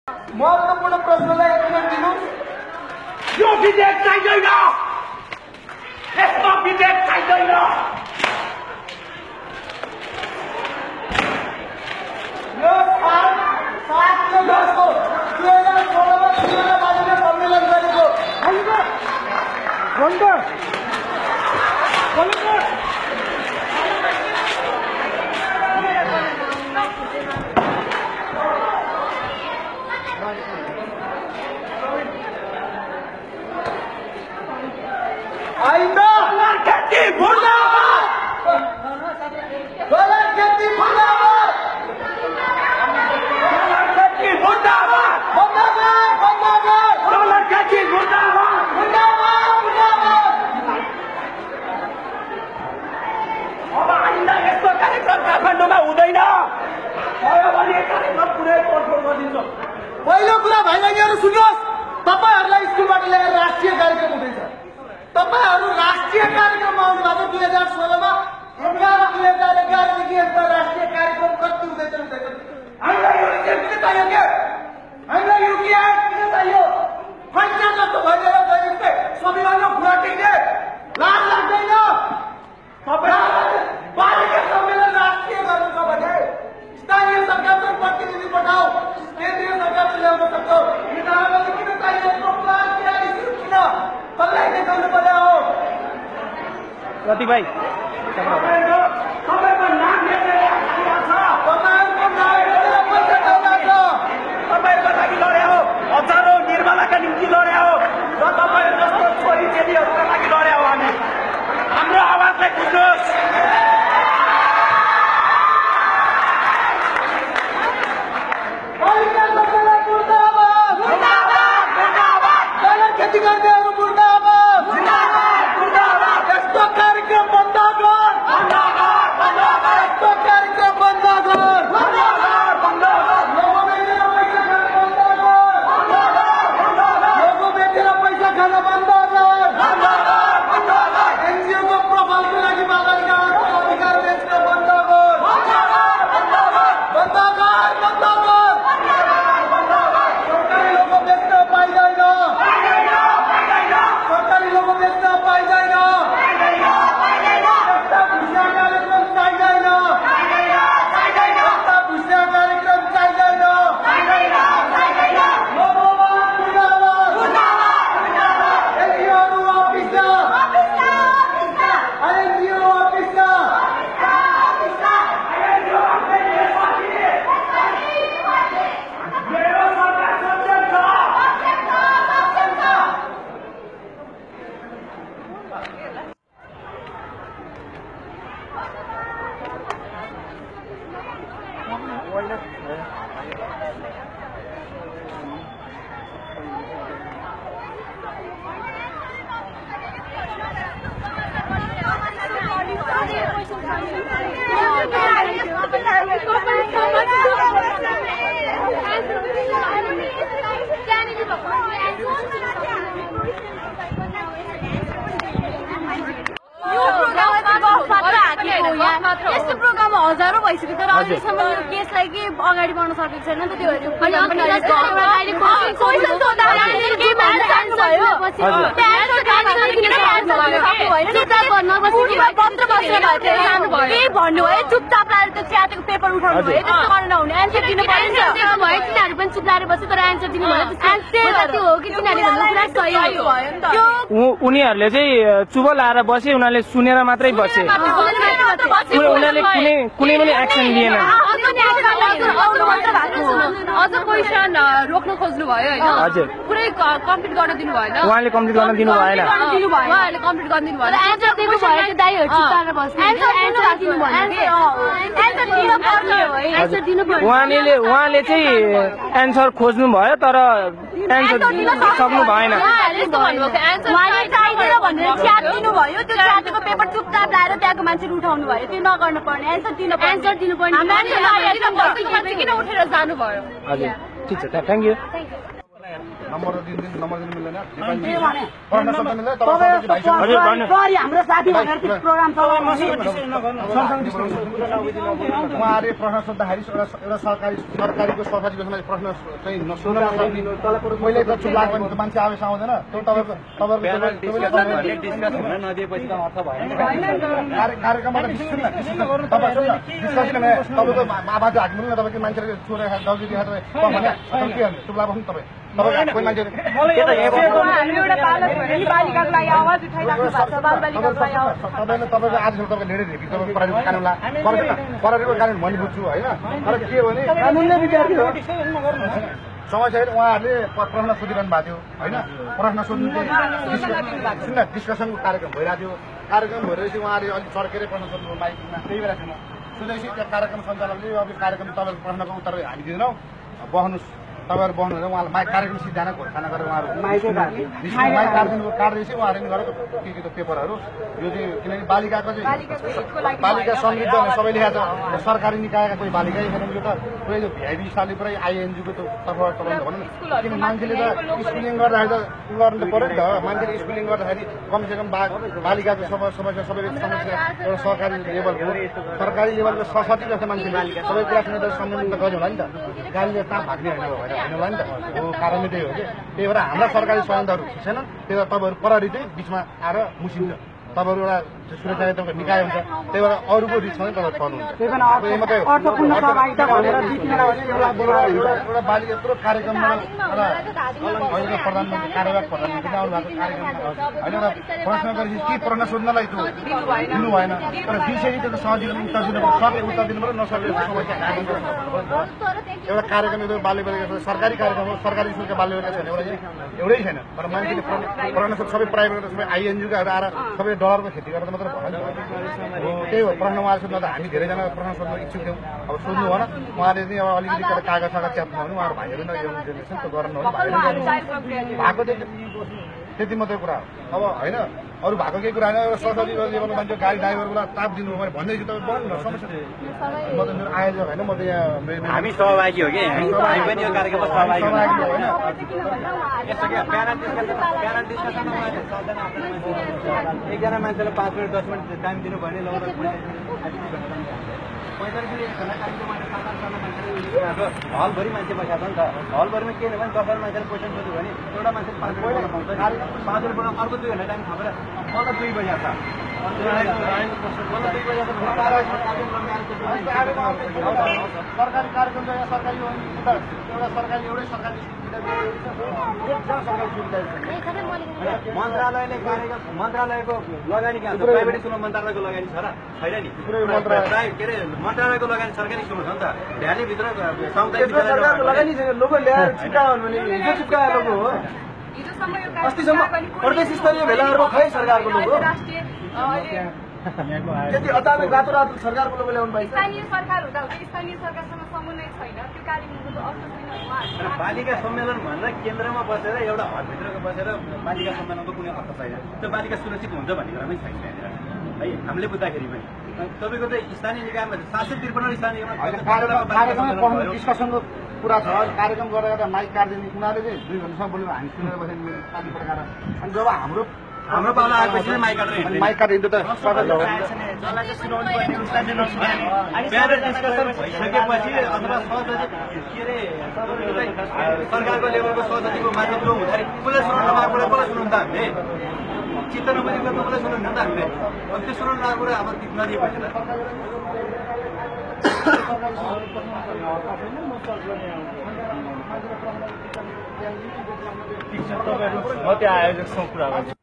महत्त्वपूर्ण प्रश्नलाई एक मिनेट दिनु। यो विधेयक चाहिँदैन, यस्तो विधेयक चाहिँदैन। यो 7 वर्षको 2016 मा चुनावमा सम्मेलन गरेको आइन्दा खेती मुर्दाबाद, खेती मुर्दाबाद, खेती मुर्दाबाद, खेती मुर्दाबाद। अब आइन्दा यस्तो कार्यक्रम काठमाडौँमा हुँदैन, भयो भने कार्यक्रम पुरै कन्ट्रोल गरिदिन्छ। पहिलो कुरा भाइ बहिनीहरू सुन्नुहोस्, तपाईहरुलाई स्कुलबाट ल्याएर राष्ट्रिय कार्यक्रम हुँदैछ। तपाईहरु राष्ट्रिय कार्यक्रममा आउनु भएको 2016 मा 2011 देखि यस्ता राष्ट्रिय कार्यक्रम कति हुँदैछ। हामीलाई यो किन चाहियो के? हामीलाई यो किन चाहियो? पैसा जस्तो भइरहेको छ यस्तै संविधानमा कुरा टिक्ने लाज लाग्दैन? पालिका सम्मेलन राष्ट्रिय गर्नु छ भने स्थानीय सरकारको प्रतिनिधि पठाऊ, केन्द्रीय सरकारले ल्याउन सक्छौ। यिनीहरूलाई चाहिँ किन चाहियो यस्तो प्लान तयारी सुरु किन? कसलाई देखाउनु पर्ने हो? प्रतीक भाइ तपाईँको नाम लेखेर राखिएको छ, तपाईँहरूको नाम लेखेर पैसा खाइरहेको छ। तपाईँको लागि लडे हो, हजारौँ निर्मलाका निम्ति लडे हो र तपाईँ जस्तो छोरी चेलीहरूका लागि लडे हो। हामी हाम्रो आवाजलाई बुझ्नुहोस्। पालिका सम्मेलन मुर्दाबाद, मुर्दाबाद, मुर्दाबाद, दलित खेती गर्नेहरू मुर्दाबाद, मुर्दाबाद, मुर्दाबाद, यस्तो कार्यक्रम बन्द गर, मुर्दाबाद, मुर्दाबाद, यस्तो कार्यक्रम बन्द गर, मुर्दाबाद, मुर्दाबाद, लोगो बेचेर पैसा खान बन्द गर, लोगो बेचेर पैसा खान बन्द गर, एनजिओको प्रोफाइलको लागि बालबालिकाहरूको अधिकार बेच्न बन्द गर, बन्द गर, सरकारी लोगो बेच्न पाइँदैन, सरकारी लोगो बेच्न पाइँदैन, यस्ता भुसिया कार्यक्रम चाहिँदैन, यस्ता भुसिया कार्यक्रम चाहिँदैन। लोगोवाद मुर्दाबाद, एनजिओहरू वापिस जा, एनजिओ वापिस जा। मेरो सरकार सक्षम छ। यस्तो प्रोग्राम हजारौं भइसक्यो तर अहिलेसम्म यो केसलाई के अगाडि बढ्न सकेको छैन नि त। त्यो भन्नुभयो चुपचाप लाएर त्यो च्यातेको पेपर उठाउनु भयो, त्यस्तो गर्न नहुने। एन्सर दिनु पर्छ, तिनीहरू पनि चुप लाएर बस्यो तर एन्सर दिनु भयो। त्यो हो कि तिनीहरूले सही भयो नि त। उनीहरूले चाहिँ चुप लाएर बसे, उनीहरूले सुनेर मात्रै बसे, उनीहरूले कुनै पनि एक्सन लिएन। अझ क्वेसन रोक्न खोज्नु भयो होइन, हजुर पुरै कम्प्लिट गर्न दिनु भएन। उहाँले कम्प्लिट गर्न दिनु भएन, उहाँहरूले कम्प्लिट गर्न दिनु भएन। एन्सर दिनु भयो त्यो दाइहरू चुप लाएर बस्नु। एन्सर दिनु भयो, उहाँले चाहिँ एन्सर खोज्नु भयो तर एन्सर सक्नु भएन। उहाँले चाहिँदैन भनेर च्याट दिनु भयो, त्यो च्याटको पेपर चुपचाप लाएर त्यहाँको मान्छेले उठाउनु भयो। त्यो नगर्नु पर्ने, एन्सर दिनु पर्ने। किन उठेर जानु भयो? हजुर ठिक छ, थ्याङ्क यू। नम्बर दिनु मिल्दैन प्रश्न सोध्न मिल्दैन हाम्रो साथी भनेर प्रोग्राम उहाँहरूले प्रश्न सोद्धाखेरि एउटा सरकारीको सरकारी योजनाले प्रश्न चाहिँ नसोध्न नसक्ने मैले त चुप लाग्यो भने मान्छे आवेश आउँदैन त्यो कार्यक्रमबाट डिस्कसन तपाईँको आवाज हाक्नु न तपाईँको मान्छेले चोरेर दौडी दिएर भने के गर्नु चुप लाग्नु तपाईँ कोही मान्छे तपाईँको आजकल तपाईँको धेरै धेरै तपाईँको प्रहरीको कानुनलाई प्रहरीको कानुन भनी बुझ्छु होइन तर के हो भने कानुनले विद्यार्थी हो समस्या उहाँहरूले प्रश्न सोधिरहनु भएको थियो होइन प्रश्न सोध्नु चाहिँ डिस्कसनको कार्यक्रम भइरहेको थियो कार्यक्रम भइरहेपछि उहाँहरूले अलिक चर्केरै प्रश्न सोध्नु माइकमा त्यही भएर छैन सोधेपछि त्यो कार्यक्रम सञ्चालकले अब कार्यक्रम तपाईँको प्रश्नको उत्तर हामी दिँदैनौँ बस्नुहोस् तपाईँहरू बस्नुहुन्छ उहाँलाई माइक कार्यक्रम सिद्धान्त घोषणा गरेर उहाँहरू माइक काट्दैछ उहाँहरूले गरेको के पेपरहरू यो चाहिँ किनकि बालिकाको चाहिँ बालिका समृद्ध सबै लेखाएको छ सरकारी निकायका कोही बालिकै छैन यो त पुरै यो भिआइडी हिसाबले पुरै आइएनजीको त तर्फबाट चलाउनु भनौँ न किन मान्छेले त स्कुलिङ गर्दाखेरि त गर्नु त पऱ्यो नि त मान्छेले स्कुलिङ गर्दाखेरि कमसेकम बालिकाको समस्या सबैको समस्या एउटा सरकारी लेभलको सरकारी लेभलको सशक्ति जस्तो मान्छेले सबै कुरासँग त सम्बन्ध गर्नु होला नि त गाडीले ताप भाग्ने होइन होला नि त हो कारण त्यही हो कि त्यही भएर हाम्रा सरकारी संस्थाहरू ठिक छैन त्यही भएर तपाईँहरू प्रहरी चाहिँ बिचमा आएर मुसिन्छ तपाईँहरू एउटा सुरक्षा तपाईँको निकाय हुन्छ त्यही भएर अरूको रिस्कमा पनि तपाईँहरू पर्नुहुन्छ एउटा बालिका यत्रो कार्यक्रममा अहिलेको प्रधानमन्त्री कार्यवाहक प्रधानमन्त्री आउनु भएको कार्यक्रममा होइन एउटा प्रश्न गरेपछि के प्रश्न सोध्नलाई त्यो दिनु भएन तर दिइसकेपछि त्यो सजिलो उत्तर दिनु सक्ने उत्तर दिनु पऱ्यो नसक्ने समस्या एउटा कार्यक्रम यो बाल्य बालिका सरकारी कार्यक्रम हो सरकारी स्कुलका बाल्य बालिका छैन एउटै छैन तर मान्छेले प्रश्न सबै प्राइभेट सबै आइएनजीका आएर सबै डलरको खेती गरेर मात्र भएन त्यही हो प्रश्न उहाँले सोध्दा त हामी धेरैजना प्रश्न सोध्न इच्छुक थियौँ अब सोध्नु भएन उहाँले चाहिँ अब अलिकति कागज सागज च्याप्नु भने उहाँहरू भाइहरू न यङ जेनेरेसन त्यो गर्नु भने भएको त्यति मात्रै कुरा हो अब होइन अरू भएको केही कुरा होइन एउटा सरकारी लेभलको मान्छे गाडी ड्राइभरलाई ताप दिनु भने भन्दैछु तपाईँ बन्नु न समस्या म त मेरो आयोजक होइन म त यहाँ हामी सहभागी हो कि हामी पनि यो कार्यक्रममा सहभागी होइन एकजना मान्छेलाई 5 मिनट 10 मिनट टाइम दिनु भने लगभग 45 मिनट हलभरि मान्छे बसेको छ नि त हलभरिमा के भने 10 मान्छेले क्वेसन सोध्यो भने एउटा मान्छे 5 मिनट बोल्न पाउँछ 5 मिनट बोल्न अर्को 2 घन्टा टाइम थपेर मलाई 2 बजे छ सरकारी कार्यक्रम चाहिँ सरकारी हो एउटा सरकारी एउटै सरकारी मन्त्रालयले मन्त्रालयको लगानी कहाँ छ प्राइभेट स्कुलमा मन्त्रालयको लगानी छ र छैन नि के अरे मन्त्रालयको लगानी सरकारी स्कुलमा छ नि त भ्यालीभित्र सरकारको लगानी छ लोगो ल्याएर छिटायो भने हिजो चिप्कायो लोगो हो अस्तिसम्म प्रदेश स्तरीय भेलाहरूको खै सरकारको लोगो त्यति अचानक रातो सरकारको लोगो ल्याउनु पाइन्छ स्थानीय सरकार हुँदा स्थानीय सरकारसँग समन्वय छैन त्यो कालेबुङको बालिका सम्मेलन भनेर केन्द्रमा बसेर एउटा हलभित्रको बसेर बालिका सम्मेलनको कुनै अर्थ छैन त्यो बालिका सुरक्षित हुन्छ भन्ने कुरा पनि छैन है हामीले बुझ्दाखेरि पनि तपाईँको चाहिँ स्थानीय निकायमा 753 स्थानीय कार्यक्रममा डिस्कसनको कुरा छ कार्यक्रम गरेर माइक काट्दैन उनीहरूले चाहिँ 2 घन्टासम्म बोलेर हामी सुनेर बसेर पार्टी प्रकार अनि जब हाम्रो पाला आएपछि माइक काटेर माइक काटिन्छ त भइसकेपछि अथवा सरकारको लेभलको सहजको माध्यम जो हुँदाखेरि कसलाई सुनाउनु नपाएको कसलाई सुनाउनु त हामीले चित्त नबुझेको कसलाई सुनाउनु त हामीले अब त्यो सुनाउनु नआएको कुरा अब नदिएपछि म त्यो आयोजकसँग कुरा गर्छु